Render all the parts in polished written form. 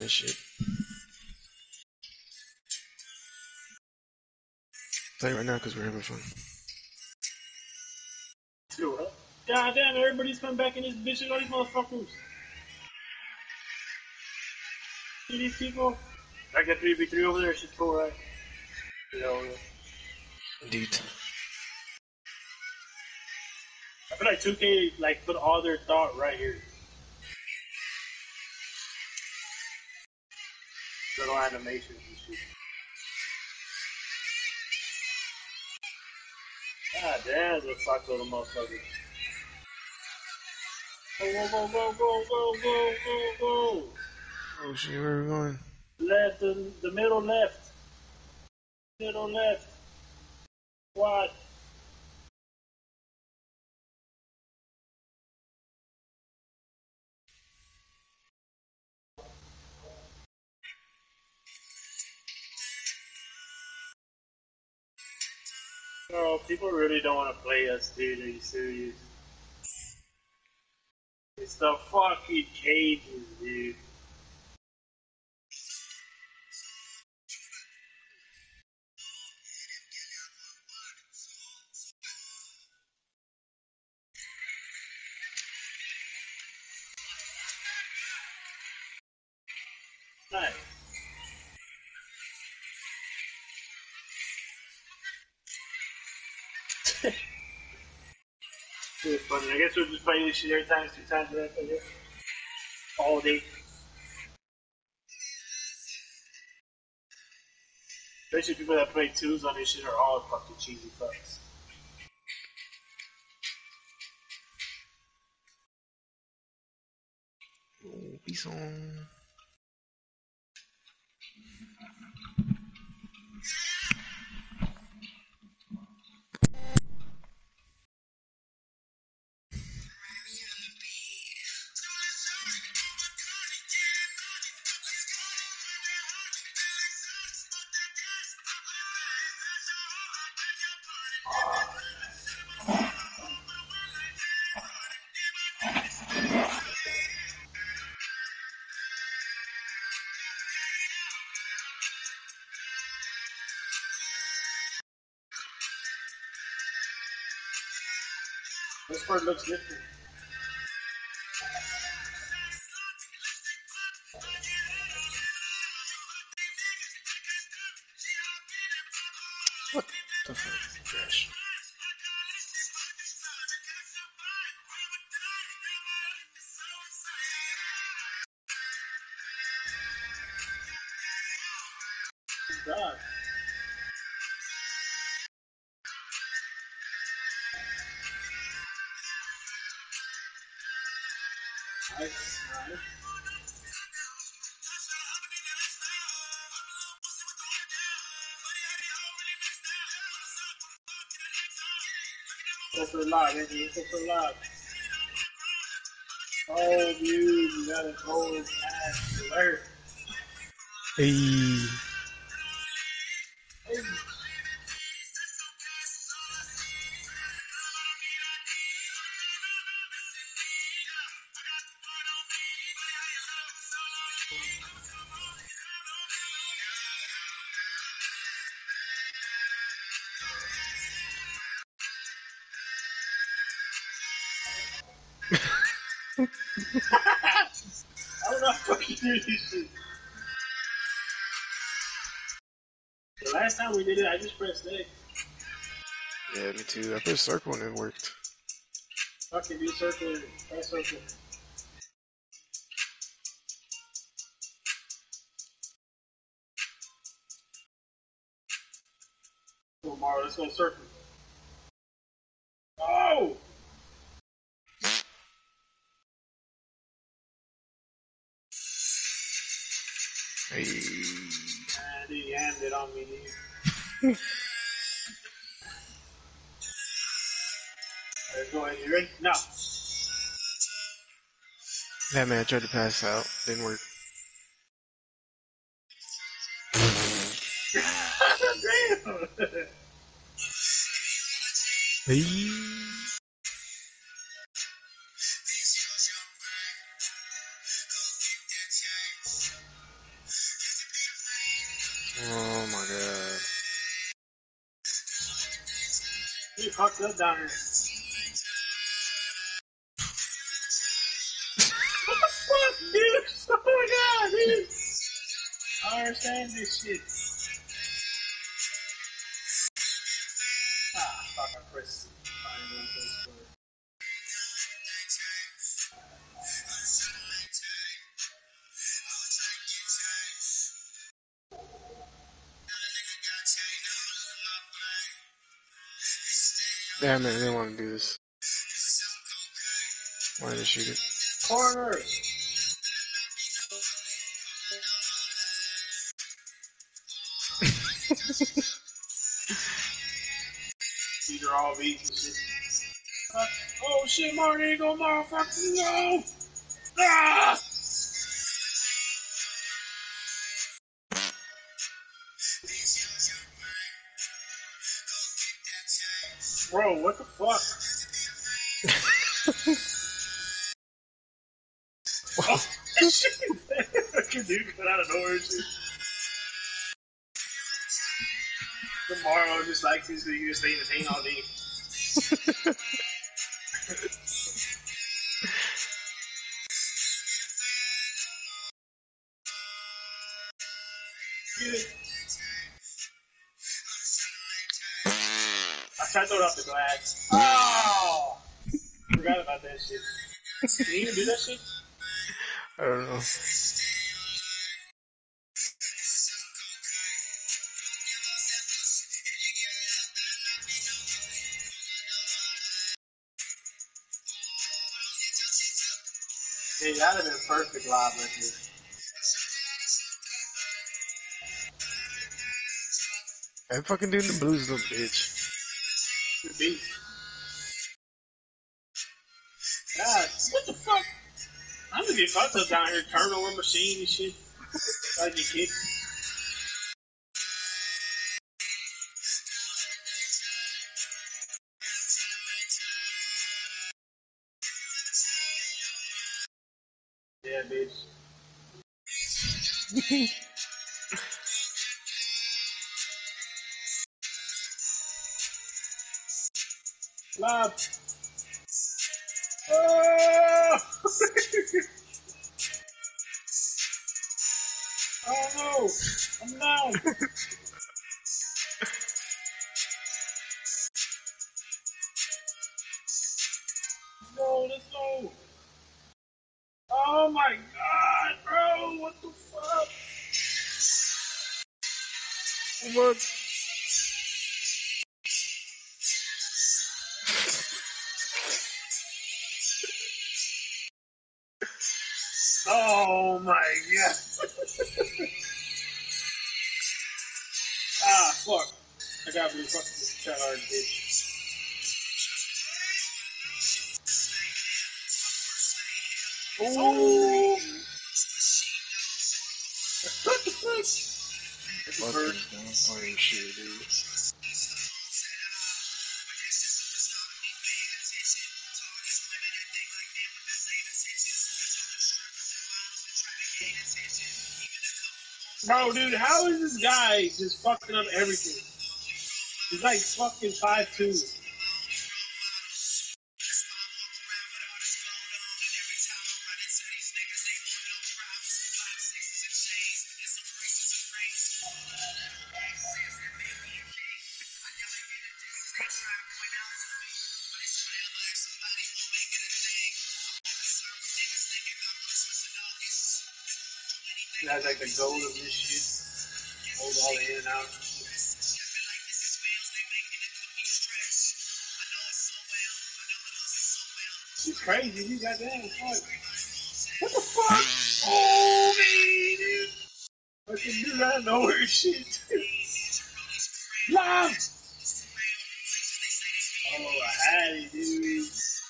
and shit. Play right now because we're having fun. God damn, everybody's coming back in this bitch and all these motherfuckers. See these people? I got 3v3 over there, shit's cool, right? Yeah, Indeed. I feel like 2K like put all their thought right here. Little animations and shit. God damn, the fuck little motherfuckers. Go, go, go, go, go, go, go, go, go. Oh shit, where are we going? Left, the middle left. Middle left. What? Oh, people really don't want to play us, dude. Are you serious? It's the fucking cages, dude. Nice. It's funny. I guess we'll just play this shit every time, 2 times a day. All day. Especially people that play twos on this shit are all fucking cheesy fucks. Oh, peace on. This part looks different. What the fuck? Trash. God. Nice, nice. Go for the live, Anthony. Go for the live. Oh, dude, you got a cold ass alert. Hey. Hey. I don't know how to do this shit. The last time we did it, I just pressed X. Yeah, me too. I pressed circle and it worked. Fucking do circle, press circle. Come on, Mario, let's go circle. Oh! Hey. Man, he hammed it on me, dude. Let's go ahead. You ready? No. That man tried to pass out. Didn't work. Damn! Hey. Oh my god. You fucked up down here. What the fuck, dude? Oh my god, dude. I don't understand this shit. Ah, fuck, I pressed triangle Facebook. Damn it, I didn't want to do this. Why did I shoot it? Corner! These are all beats and shit. Oh shit, Marty, go motherfucking go! Ah! Bro, what the fuck? Oh, shit! Fucking dude cut out of nowhere and shit. Tomorrow just like this, so you can stay in the paint all day. Good. I tried to throw it off the glass. Oh! Forgot about that shit. Can you even do that shit? I don't know. Hey, that'd have been perfect live right here. That fucking dude in the blues, little bitch. Could be. God, what the fuck? I'm gonna get fucked up down here, turnover machine and shit. Try to get kicked. Yeah, bitch. Live. Oh! Oh no! I'm down! No, let's go! Oh my god, bro! What the fuck? What? Oh my god! Ah, fuck. I gotta be fucking try hard, bitch. Oh! What the fuck? That's a Fuck bird. this gun. Oh shit, dude. Bro, dude, how is this guy just fucking up everything? He's like fucking 5'2". That's like the goal of this shit. Hold all the in and out. She's crazy, you goddamn fuck. What the fuck? Oh, man, dude. Fucking dude out of nowhere shit. Live! Oh, I had it, dude.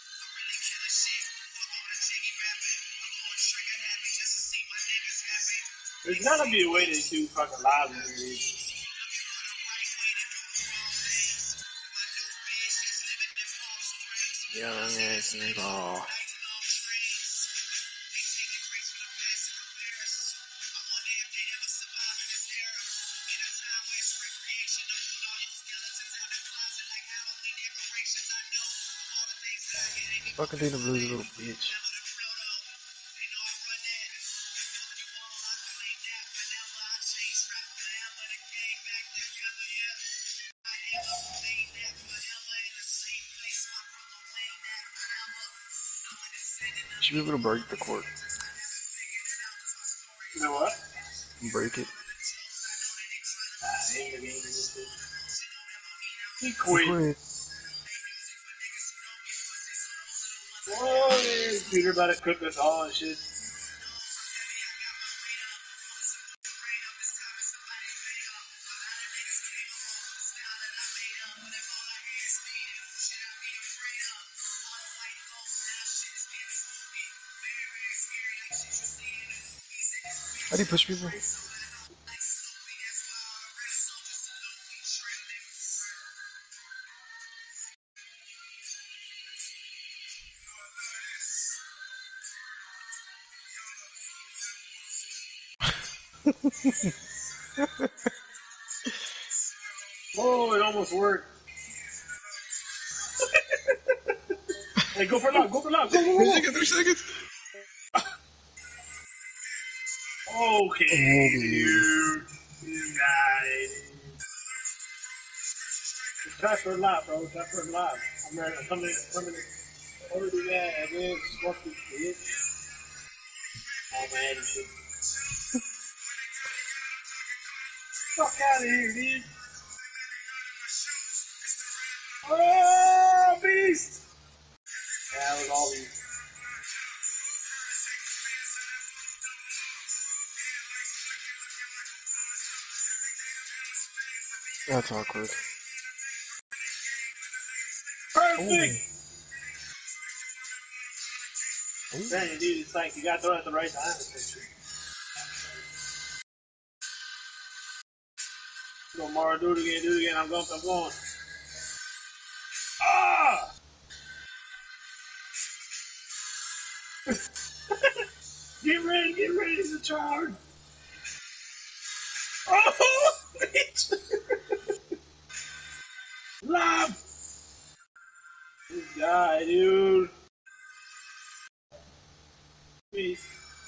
There's gotta be a way to do fucking live in here, dude. Young ass nigga. Oh. Fucking Dana Blue, you little bitch. You should be able to break the court. You know what? Break it. He He quit. quit. Oh, man. Peter about to cook us all and shit. How do you push people? Oh, it almost worked. Hey, go for lock, go for lock, go, go, 3 go. seconds, 3 seconds. Okay, dude. You died. Try for a lot, bro. Try for a lot. I'm ready. I'm coming. Oh, do that. And then fuck this shit. Oh, man. You should. Fuck out of here, dude. Oh, beast. Yeah, that was all beast. That's awkward. Perfect. Ooh. Dang, dude, it's like you got to throw it at the right time. Go, Mara, do it again, do it again. I'm going. Ah! Get ready to charge. Oh, bitch. Live. This guy, dude. Beast.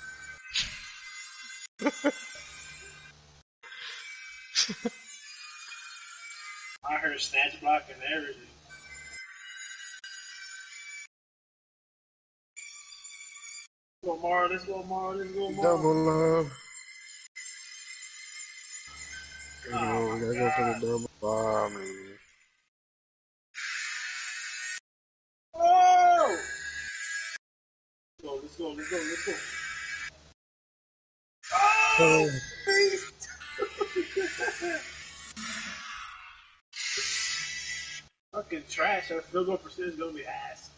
I heard snatch block and everything. Let's go, Mara. Let's go, Mara. Let's go, Mara. Double love. Gotta Oh, go, my gotta go for the God. double bomb. Oh! Let's go. Oh! Oh. Fucking trash. Our field goal percentage is going to be ass.